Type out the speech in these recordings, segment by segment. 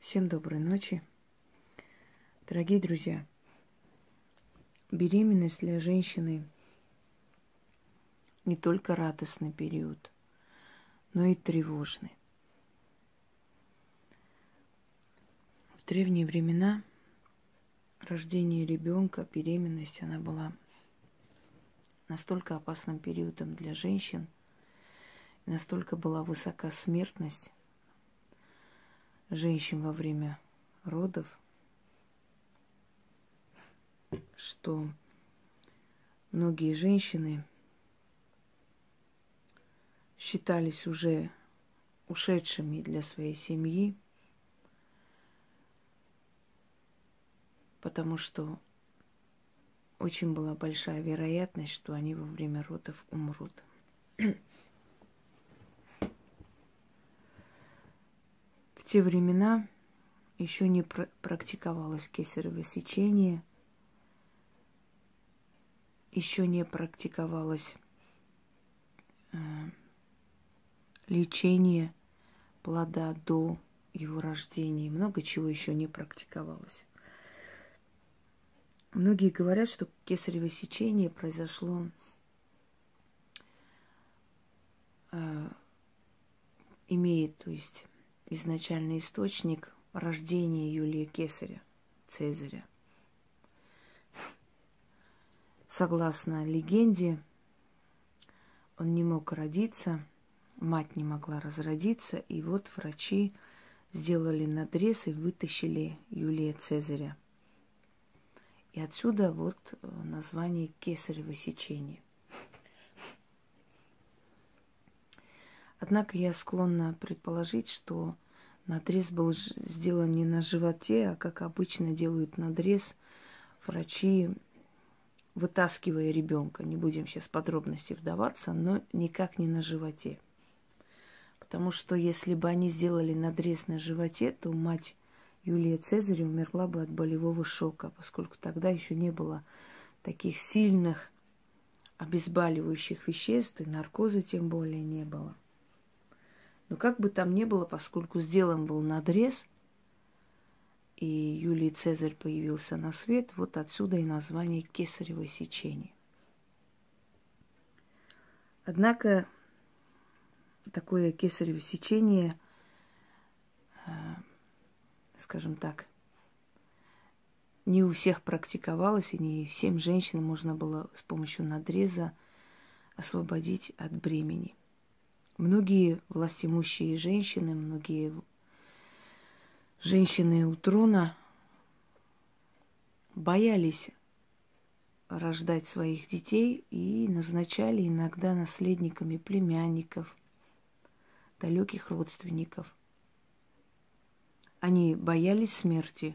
Всем доброй ночи. Дорогие друзья, беременность для женщины не только радостный период, но и тревожный. В древние времена рождение ребенка, беременность, она была настолько опасным периодом для женщин, настолько была высока смертность женщин во время родов, что многие женщины считались уже ушедшими для своей семьи, потому что очень была большая вероятность, что они во время родов умрут. В те времена еще не практиковалось кесарево сечение, еще не практиковалось лечение плода до его рождения. Много чего еще не практиковалось. Многие говорят, что кесарево сечение произошло имеет, то есть, изначальный источник рождения Юлия Кесаря, Цезаря. Согласно легенде, он не мог родиться, мать не могла разродиться, и вот врачи сделали надрез и вытащили Юлия Цезаря. И отсюда вот название кесарево сечение. Однако я склонна предположить, что надрез был сделан не на животе, а как обычно делают надрез врачи, вытаскивая ребенка. Не будем сейчас в подробности вдаваться, но никак не на животе. Потому что если бы они сделали надрез на животе, то мать Юлия Цезаря умерла бы от болевого шока, поскольку тогда еще не было таких сильных обезболивающих веществ, и наркоза тем более не было. Но как бы там ни было, поскольку сделан был надрез, и Юлий Цезарь появился на свет, вот отсюда и название кесарево сечение. Однако такое кесарево сечение, скажем так, не у всех практиковалось, и не всем женщинам можно было с помощью надреза освободить от бремени. Многие властимущие женщины, многие женщины у трона боялись рождать своих детей и назначали иногда наследниками племянников, далеких родственников. Они боялись смерти.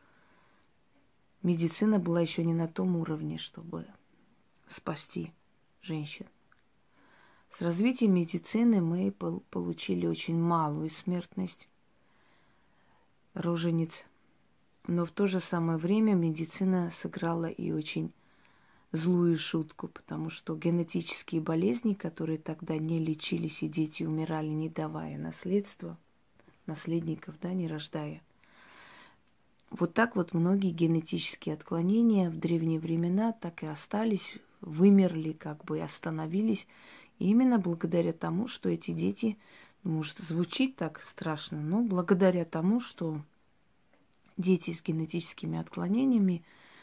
Медицина была еще не на том уровне, чтобы спасти женщин. С развитием медицины мы получили очень малую смертность рожениц, но в то же самое время медицина сыграла и очень злую шутку, потому что генетические болезни, которые тогда не лечились, и дети умирали, не давая наследства, наследников, да, не рождая. Вот так вот многие генетические отклонения в древние времена так и остались, вымерли, как бы остановились. И именно благодаря тому, что эти дети, может, звучит так страшно, но благодаря тому, что дети с генетическими отклонениями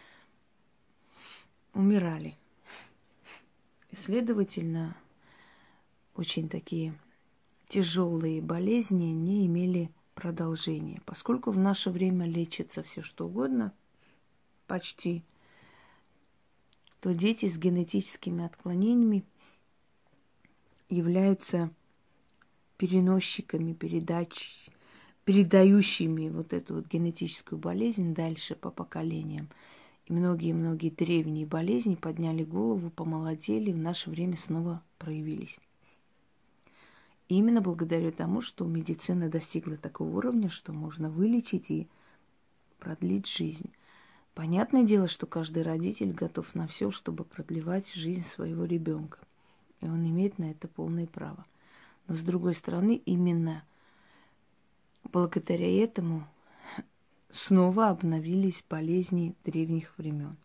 умирали. И, следовательно, очень такие тяжелые болезни не имели продолжения. Поскольку в наше время лечится все что угодно, почти, то дети с генетическими отклонениями являются переносчиками, передающими вот эту вот генетическую болезнь дальше по поколениям. И многие-многие древние болезни подняли голову, помолодели и в наше время снова проявились. И именно благодаря тому, что медицина достигла такого уровня, что можно вылечить и продлить жизнь. Понятное дело, что каждый родитель готов на все, чтобы продлевать жизнь своего ребенка. И он имеет на это полное право. Но с другой стороны, именно благодаря этому снова обновились болезни древних времен.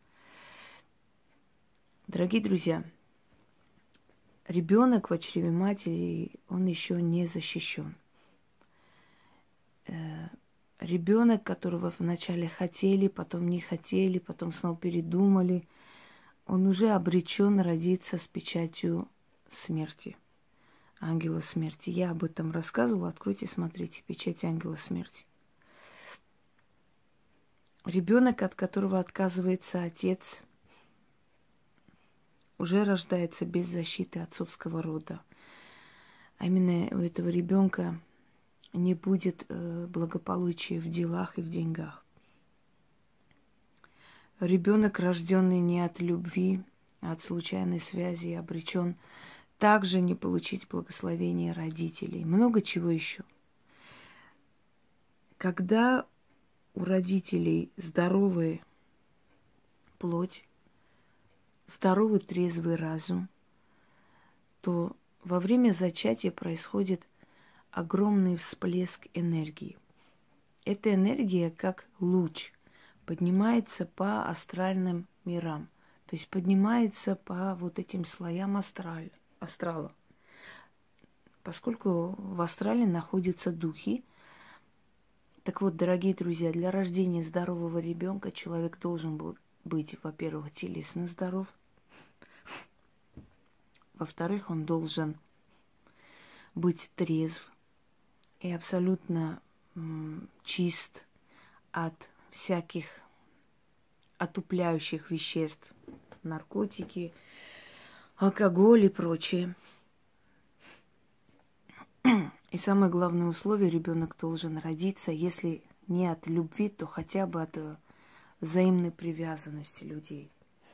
Дорогие друзья, ребенок в чреве матери, он еще не защищен. Ребенок, которого вначале хотели, потом не хотели, потом снова передумали, он уже обречен родиться с печатью смерти, ангела смерти. Я об этом рассказывала. Откройте, смотрите, печать ангела смерти. Ребенок, от которого отказывается отец, уже рождается без защиты отцовского рода. А именно у этого ребенка не будет благополучия в делах и в деньгах. Ребенок, рожденный не от любви, а от случайной связи, обречен также не получить благословение родителей. Много чего еще. Когда у родителей здоровая плоть, здоровый трезвый разум, то во время зачатия происходит огромный всплеск энергии. Эта энергия, как луч, поднимается по астральным мирам, то есть поднимается по вот этим слоям астрала. Поскольку в астрале находятся духи. Так вот, дорогие друзья, для рождения здорового ребенка человек должен был быть, во-первых, телесно здоров, во-вторых, он должен быть трезв и абсолютно чист от всяких отупляющих веществ, наркотики, алкоголь и прочее. И самое главное условие: ребенок должен родиться, если не от любви, то хотя бы от взаимной привязанности людей.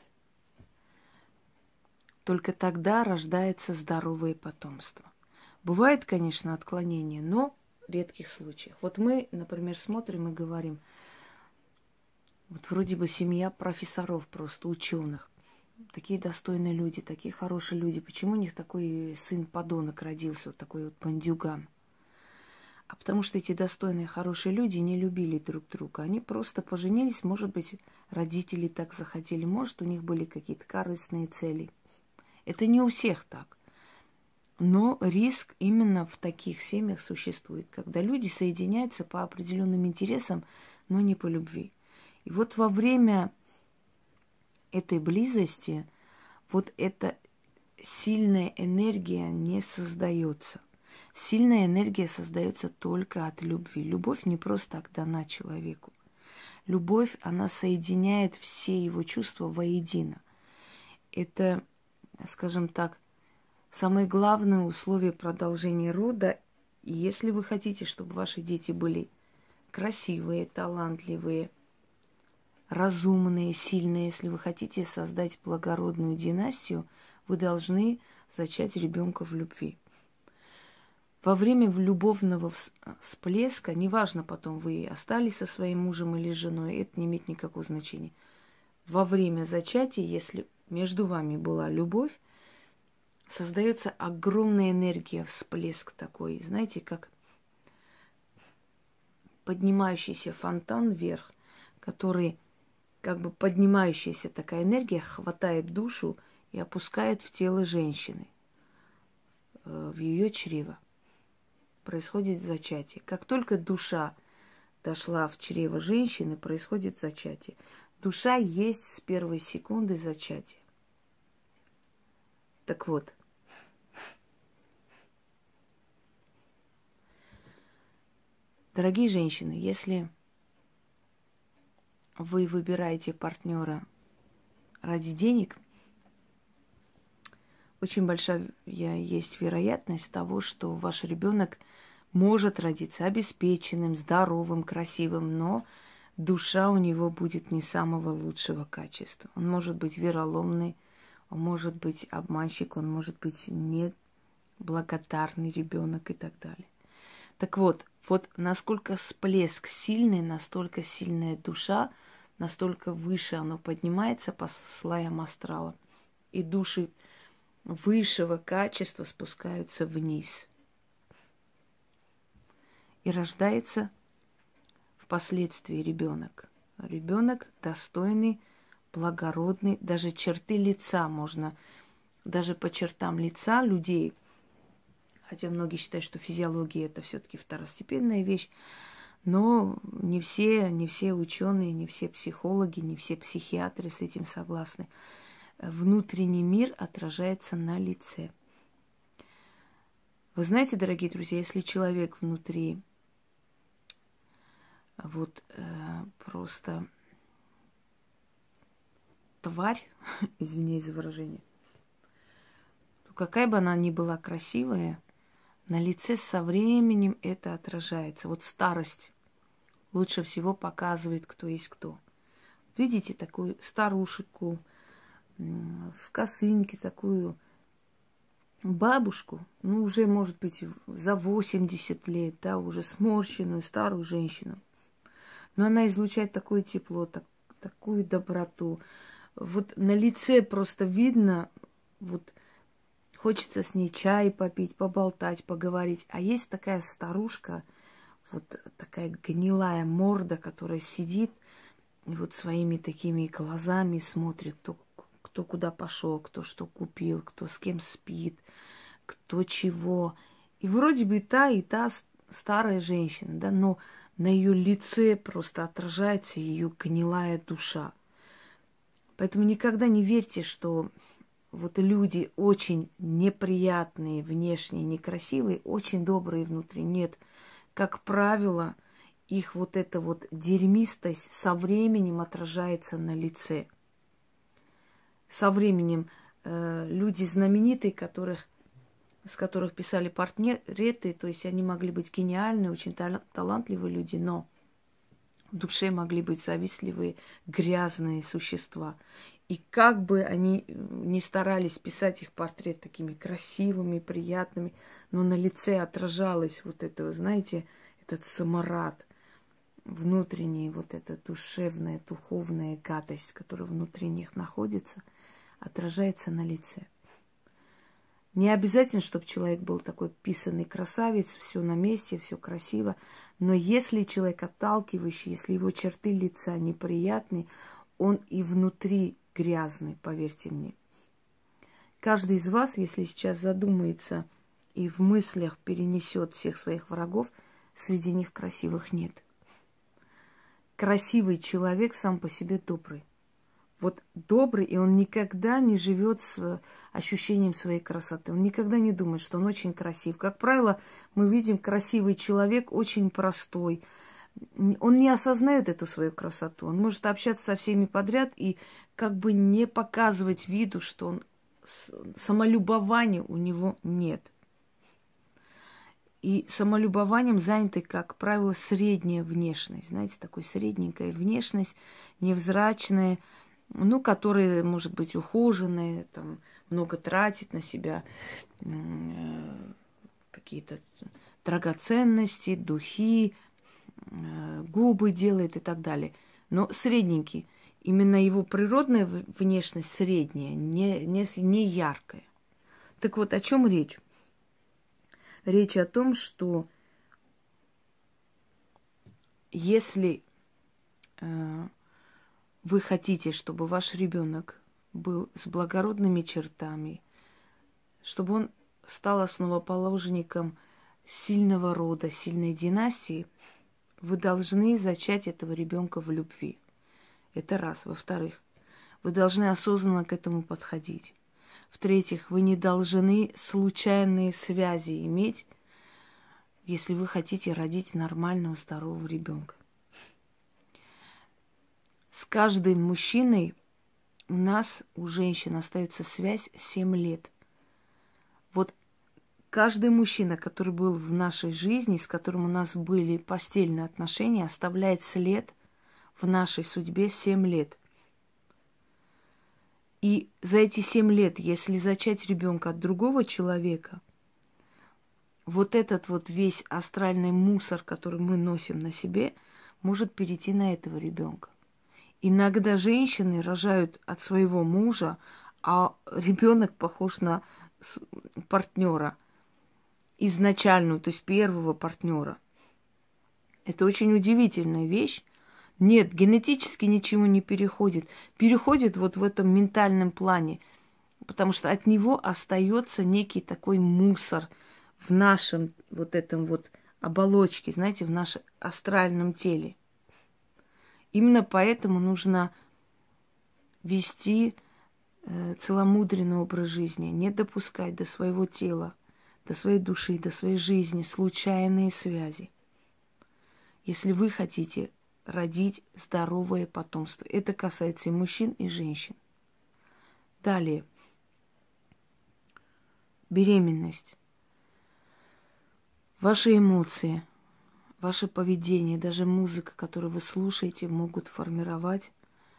Только тогда рождается здоровое потомство. Бывает, конечно, отклонения, но в редких случаях. Вот мы, например, смотрим и говорим, вот вроде бы семья профессоров просто, ученых. Такие достойные люди, такие хорошие люди. Почему у них такой сын-подонок родился, вот такой вот бандюган? А потому что эти достойные, хорошие люди не любили друг друга. Они просто поженились, может быть, родители так захотели, может, у них были какие-то корыстные цели. Это не у всех так. Но риск именно в таких семьях существует, когда люди соединяются по определенным интересам, но не по любви. И вот во время этой близости вот эта сильная энергия не создается. Сильная энергия создается только от любви. Любовь не просто так дана человеку. Любовь, она соединяет все его чувства воедино. Это, скажем так, самое главное условие продолжения рода. И если вы хотите, чтобы ваши дети были красивые, талантливые, разумные, сильные, если вы хотите создать благородную династию, вы должны зачать ребенка в любви. Во время любовного всплеска, неважно потом, вы остались со своим мужем или женой, это не имеет никакого значения. Во время зачатия, если между вами была любовь, создается огромная энергия, всплеск такой, знаете, как поднимающийся фонтан вверх, который, как бы поднимающаяся такая энергия, хватает душу и опускает в тело женщины, в ее чрево. Происходит зачатие. Как только душа дошла в чрево женщины, происходит зачатие. Душа есть с первой секунды зачатия. Так вот, дорогие женщины, если вы выбираете партнера ради денег, очень большая есть вероятность того, что ваш ребенок может родиться обеспеченным, здоровым, красивым, но душа у него будет не самого лучшего качества. Он может быть вероломный, он может быть обманщик, он может быть неблагодарный ребенок и так далее. Так вот, насколько всплеск сильный, настолько сильная душа, настолько выше оно поднимается по слоям астрала. И души высшего качества спускаются вниз. И рождается в впоследствии ребенок. Ребенок достойный, благородный, даже черты лица можно, даже по чертам лица людей, хотя многие считают, что физиология это все-таки второстепенная вещь, но не все ученые, не все психологи, не все психиатры с этим согласны. Внутренний мир отражается на лице. Вы знаете, дорогие друзья, если человек внутри просто тварь, извиняюсь за выражение, то какая бы она ни была красивая, на лице со временем это отражается. Вот старость лучше всего показывает, кто есть кто. Видите такую старушку в косынке, такую бабушку, ну, уже, может быть, за 80 лет, да, уже сморщенную старую женщину. Но она излучает такое тепло, такую доброту. Вот на лице просто видно, вот хочется с ней чай попить, поболтать, поговорить. А есть такая старушка, вот такая гнилая морда, которая сидит и вот своими такими глазами смотрит, кто куда пошел, кто что купил, кто с кем спит, кто чего. И вроде бы и та старая женщина, да, но на ее лице просто отражается ее гнилая душа. Поэтому никогда не верьте, что вот люди очень неприятные внешне, некрасивые, очень добрые внутри. Нет, как правило, их вот эта вот дерьмистость со временем отражается на лице. Со временем люди знаменитые, с которых писали портреты, то есть они могли быть гениальные, очень талантливые люди, но в душе могли быть завистливые, грязные существа. И как бы они ни старались писать их портрет такими красивыми, приятными, но на лице отражалось вот это, вы знаете, этот самарат, внутренняя вот эта душевная, духовная гадость, которая внутри них находится, отражается на лице. Не обязательно, чтобы человек был такой писанный красавец, все на месте, все красиво. Но если человек отталкивающий, если его черты лица неприятные, он и внутри грязный, поверьте мне. Каждый из вас, если сейчас задумается и в мыслях перенесет всех своих врагов, среди них красивых нет. Красивый человек сам по себе добрый. Вот добрый, и он никогда не живет с ощущением своей красоты. Он никогда не думает, что он очень красив. Как правило, мы видим красивый человек очень простой. Он не осознает эту свою красоту. Он может общаться со всеми подряд и как бы не показывать виду, что он самолюбования у него нет. И самолюбованием заняты, как правило, средняя внешность. Знаете, такой средненькая внешность, невзрачная, ну, которая, может быть, ухоженная, там, много тратит на себя, какие-то драгоценности, духи, губы делает и так далее. Но средненький. Именно его природная внешность средняя, не яркая. Так вот, о чем речь? Речь о том, что если вы хотите, чтобы ваш ребенок был с благородными чертами, чтобы он стал основоположником сильного рода, сильной династии, вы должны зачать этого ребенка в любви. Это раз. Во-вторых, вы должны осознанно к этому подходить. В-третьих, вы не должны случайные связи иметь, если вы хотите родить нормального, здорового ребенка. С каждым мужчиной у нас, у женщин, остается связь 7 лет. Вот каждый мужчина, который был в нашей жизни, с которым у нас были постельные отношения, оставляет след в нашей судьбе 7 лет. И за эти 7 лет, если зачать ребенка от другого человека, вот этот вот весь астральный мусор, который мы носим на себе, может перейти на этого ребенка. Иногда женщины рожают от своего мужа, а ребенок похож на партнера изначальную, то есть первого партнера. Это очень удивительная вещь. Нет, генетически ничего не переходит. Переходит вот в этом ментальном плане. Потому что от него остается некий такой мусор в нашем вот этом вот оболочке, знаете, в нашем астральном теле. Именно поэтому нужно вести целомудренный образ жизни, не допускать до своего тела, до своей души, до своей жизни случайные связи. Если вы хотите родить здоровое потомство, это касается и мужчин, и женщин. Далее. Беременность. Ваши эмоции, ваше поведение, даже музыка, которую вы слушаете, могут формировать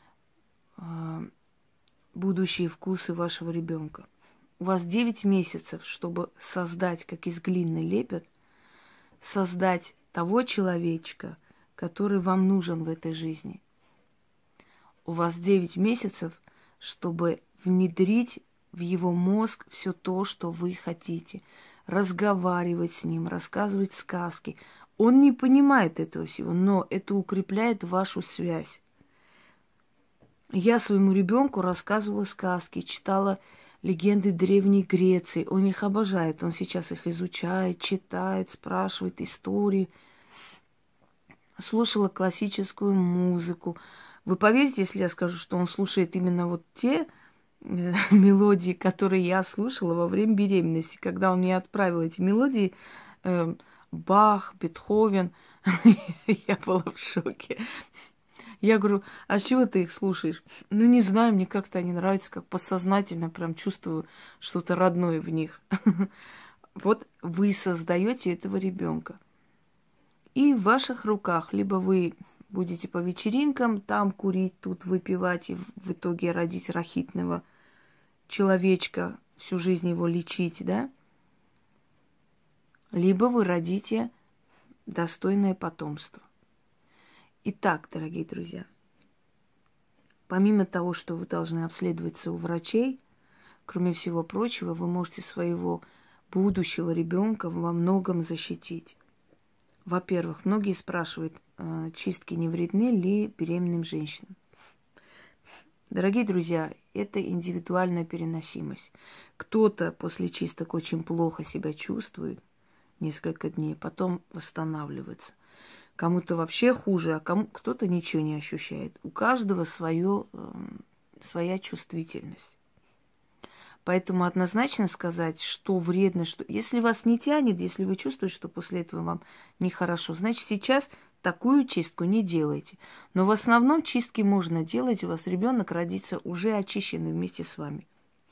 будущие вкусы вашего ребенка. У вас 9 месяцев, чтобы создать, как из глины лепят, создать того человечка, который вам нужен в этой жизни. У вас 9 месяцев, чтобы внедрить в его мозг все то, что вы хотите. Разговаривать с ним, рассказывать сказки. Он не понимает этого всего, но это укрепляет вашу связь. Я своему ребенку рассказывала сказки, читала легенды Древней Греции. Он их обожает. Он сейчас их изучает, читает, спрашивает истории. Слушала классическую музыку. Вы поверите, если я скажу, что он слушает именно вот те мелодии, которые я слушала во время беременности, когда он мне отправил эти мелодии, Бах, Бетховен, я была в шоке. Я говорю, а с чего ты их слушаешь? Ну, не знаю, мне как-то они нравятся, как подсознательно прям чувствую что-то родное в них. Вот вы создаете этого ребенка. И в ваших руках либо вы будете по вечеринкам там курить, тут выпивать и в итоге родить рахитного человечка, всю жизнь его лечить, да? Либо вы родите достойное потомство. Итак, дорогие друзья, помимо того, что вы должны обследоваться у врачей, кроме всего прочего, вы можете своего будущего ребенка во многом защитить. Во-первых, многие спрашивают, чистки не вредны ли беременным женщинам. Дорогие друзья, это индивидуальная переносимость. Кто-то после чисток очень плохо себя чувствует несколько дней, потом восстанавливается. Кому-то вообще хуже, а кто-то ничего не ощущает. У каждого своя чувствительность. Поэтому однозначно сказать, что вредно, что... Если вас не тянет, если вы чувствуете, что после этого вам нехорошо, значит, сейчас такую чистку не делайте. Но в основном чистки можно делать, у вас ребенок родится уже очищенный вместе с вами.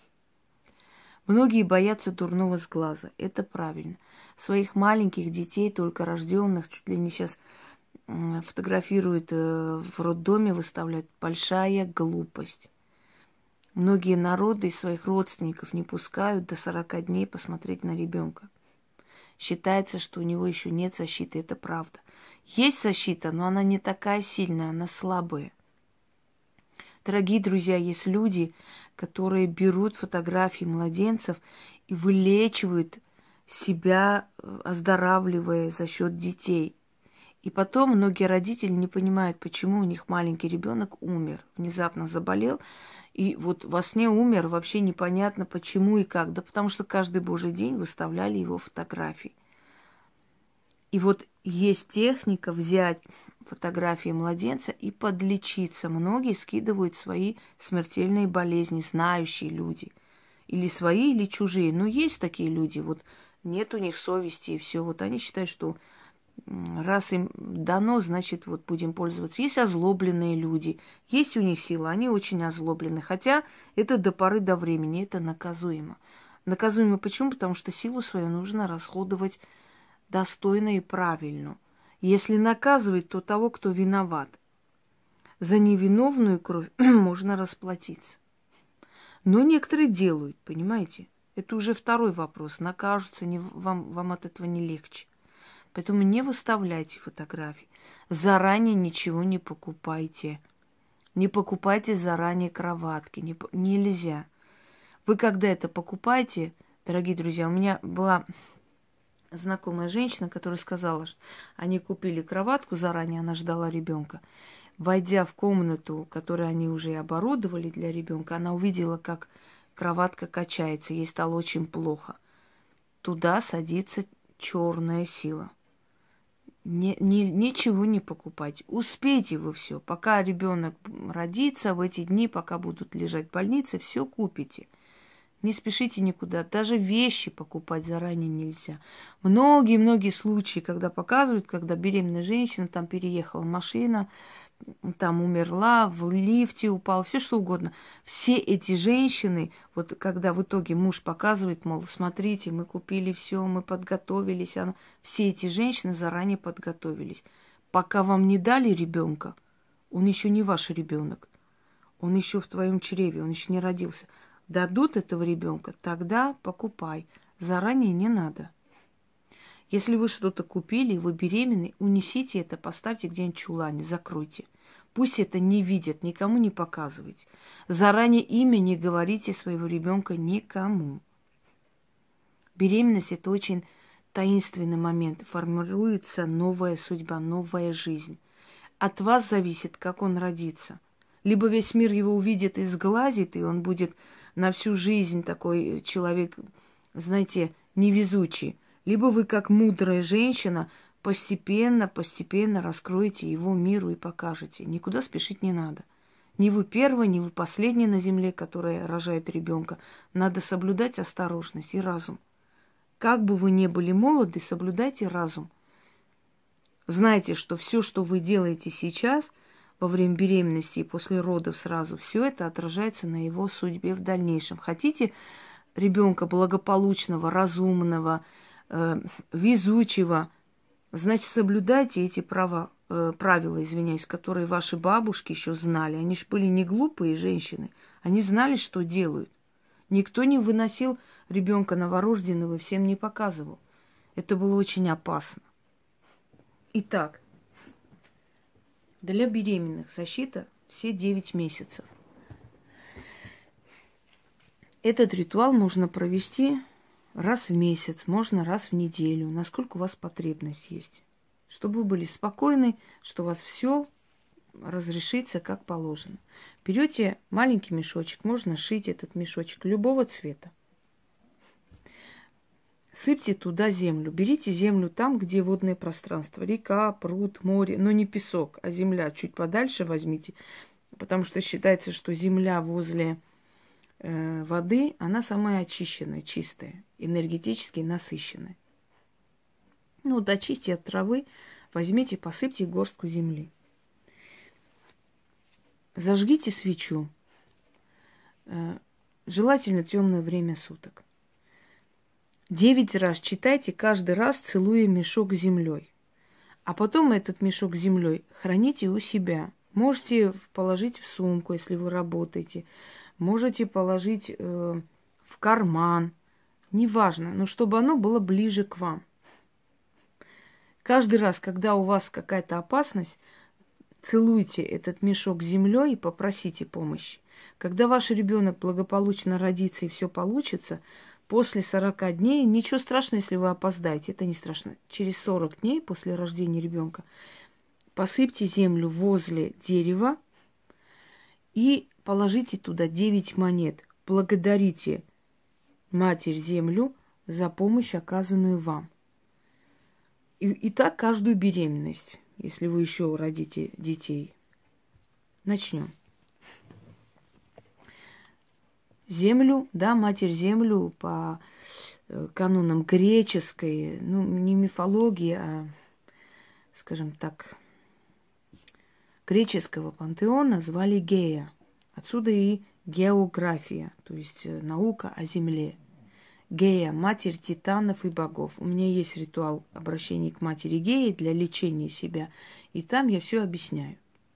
Многие боятся дурного сглаза. Это правильно. Своих маленьких детей, только рожденных, чуть ли не сейчас фотографируют в роддоме, выставляют. Большая глупость. Многие народы из своих родственников не пускают до 40 дней посмотреть на ребенка. Считается, что у него еще нет защиты. Это правда. Есть защита, но она не такая сильная, она слабая. Дорогие друзья, есть люди, которые берут фотографии младенцев и вылечивают себя, оздоравливая за счет детей. И потом многие родители не понимают, почему у них маленький ребенок умер, внезапно заболел. И вот во сне умер, вообще непонятно почему и как. Да потому что каждый божий день выставляли его фотографии. И вот есть техника взять фотографии младенца и подлечиться. Многие скидывают свои смертельные болезни, знающие люди. Или свои, или чужие. Но есть такие люди, вот нет у них совести и все. Вот они считают, что раз им дано, значит, вот будем пользоваться. Есть озлобленные люди, есть у них сила, они очень озлоблены. Хотя это до поры до времени, это наказуемо. Наказуемо почему? Потому что силу свою нужно расходовать достойно и правильно. Если наказывать, то того, кто виноват. За невиновную кровь можно расплатиться. Но некоторые делают, понимаете? Это уже второй вопрос. Накажутся, вам от этого не легче. Поэтому не выставляйте фотографии. Заранее ничего не покупайте. Не покупайте заранее кроватки. Нельзя. Вы когда это покупаете, дорогие друзья, у меня была знакомая женщина, которая сказала, что они купили кроватку заранее, она ждала ребенка. Войдя в комнату, которую они уже оборудовали для ребенка, она увидела, как кроватка качается, ей стало очень плохо. Туда садится черная сила. Ничего не покупать. Успейте вы все. Пока ребенок родится, в эти дни, пока будут лежать в больнице, все купите. Не спешите никуда. Даже вещи покупать заранее нельзя. Многие-многие случаи, когда показывают, когда беременная женщина, там переехала машина, там умерла, в лифте упала, все что угодно. Все эти женщины, вот когда в итоге муж показывает, мол, смотрите, мы купили все, мы подготовились, все эти женщины заранее подготовились. Пока вам не дали ребенка, он еще не ваш ребенок, он еще в твоем чреве, он еще не родился. Дадут этого ребенка, тогда покупай. Заранее не надо. Если вы что-то купили, вы беременны, унесите это, поставьте где-нибудь в чулане, закройте. Пусть это не видят, никому не показывайте. Заранее имя не говорите своего ребенка никому. Беременность – это очень таинственный момент. Формируется новая судьба, новая жизнь. От вас зависит, как он родится. Либо весь мир его увидит и сглазит, и он будет на всю жизнь такой человек, знаете, невезучий. Либо вы, как мудрая женщина, постепенно раскроете его миру и покажете. Никуда спешить не надо. Ни вы первая, ни вы последняя на земле, которая рожает ребенка. Надо соблюдать осторожность и разум. Как бы вы ни были молоды, соблюдайте разум. Знайте, что все, что вы делаете сейчас, во время беременности и после родов сразу, все это отражается на его судьбе в дальнейшем. Хотите ребенка благополучного, разумного, везучего, значит, соблюдайте эти правила, которые ваши бабушки еще знали. Они же были не глупые женщины, они знали, что делают. Никто не выносил ребенка новорожденного и всем не показывал. Это было очень опасно. Итак, для беременных защита все 9 месяцев. Этот ритуал можно провести раз в месяц, можно раз в неделю, насколько у вас потребность есть. Чтобы вы были спокойны, что у вас все разрешится как положено. Берете маленький мешочек, можно шить этот мешочек любого цвета. Сыпьте туда землю. Берите землю там, где водное пространство. Река, пруд, море. Но не песок, а земля. Чуть подальше возьмите. Потому что считается, что земля возле воды, она самая очищенная, чистая, энергетически насыщенная. Ну, вот очистите от травы, возьмите, посыпьте горстку земли. Зажгите свечу. Желательно темное время суток. 9 раз читайте, каждый раз целуя мешок с землей. А потом этот мешок с землей храните у себя. Можете положить в сумку, если вы работаете. Можете положить в карман. Неважно, но чтобы оно было ближе к вам. Каждый раз, когда у вас какая-то опасность, целуйте этот мешок с землей и попросите помощи. Когда ваш ребенок благополучно родится и все получится, после 40 дней, ничего страшного, если вы опоздаете, это не страшно. Через 40 дней после рождения ребенка посыпьте землю возле дерева и положите туда 9 монет. Благодарите Матерь-Землю за помощь, оказанную вам. И так каждую беременность, если вы еще родите детей. Начнем. Землю, да, Матерь-Землю по канонам греческой, ну, не мифологии, а, скажем так, греческого пантеона звали Гея. Отсюда и география, то есть наука о Земле. Гея, матерь титанов и богов. У меня есть ритуал обращения к матери Геи для лечения себя, и там я все объясняю.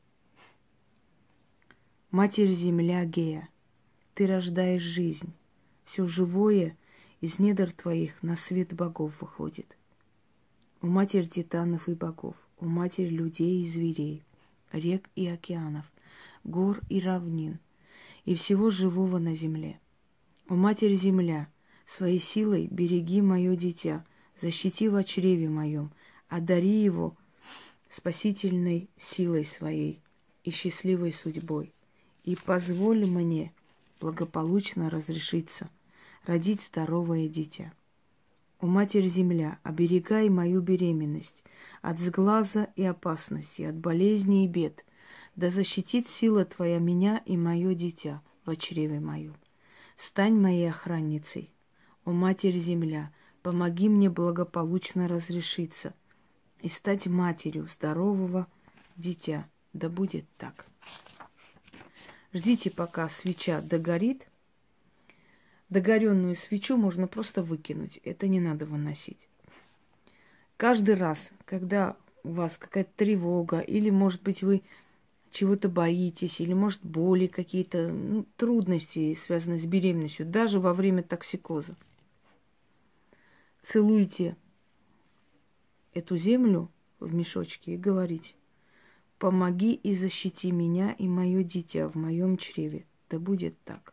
Матерь-Земля Гея, ты рождаешь жизнь. Все живое из недр твоих на свет богов выходит. О Матерь титанов и богов, о Матерь людей и зверей, рек и океанов, гор и равнин, и всего живого на земле. О Матерь Земля, своей силой береги мое дитя, защити в чреве моем, одари его спасительной силой своей и счастливой судьбой, и позволь мне благополучно разрешиться, родить здоровое дитя. О, Матерь-Земля, оберегай мою беременность от сглаза и опасности, от болезней и бед, да защитит сила Твоя меня и мое дитя в чреве моем. Стань моей охранницей. О, Матерь-Земля, помоги мне благополучно разрешиться и стать матерью здорового дитя. Да будет так. Ждите, пока свеча догорит. Догоренную свечу можно просто выкинуть. Это не надо выносить. Каждый раз, когда у вас какая-то тревога, или, может быть, вы чего-то боитесь, или, может, боли какие-то, трудности, связанные с беременностью, даже во время токсикоза, целуйте эту землю в мешочке и говорите: помоги и защити меня и мое дитя в моем чреве. Да будет так.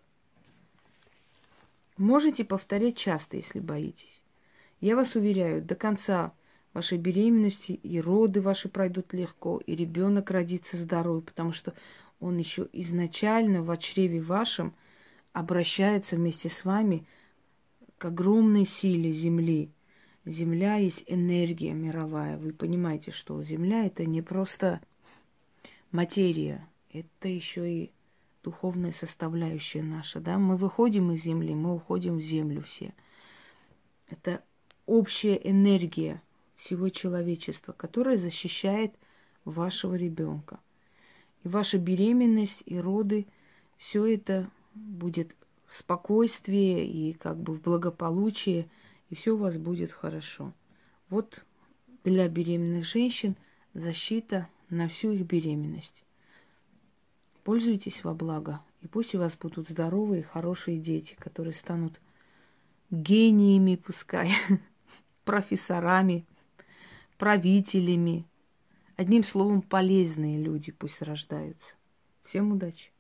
Можете повторять часто, если боитесь. Я вас уверяю, до конца вашей беременности и роды ваши пройдут легко, и ребенок родится здоровый, потому что он еще изначально в чреве вашем обращается вместе с вами к огромной силе Земли. Земля есть энергия мировая. Вы понимаете, что Земля — это не просто материя, это еще и духовная составляющая наша, да? Мы выходим из Земли, мы уходим в Землю все. Это общая энергия всего человечества, которая защищает вашего ребенка. И ваша беременность, и роды, все это будет в спокойствии и как бы в благополучии, и все у вас будет хорошо. Вот для беременных женщин защита на всю их беременность. Пользуйтесь во благо, и пусть у вас будут здоровые, хорошие дети, которые станут гениями, пускай, профессорами, правителями. Одним словом, полезные люди пусть рождаются. Всем удачи!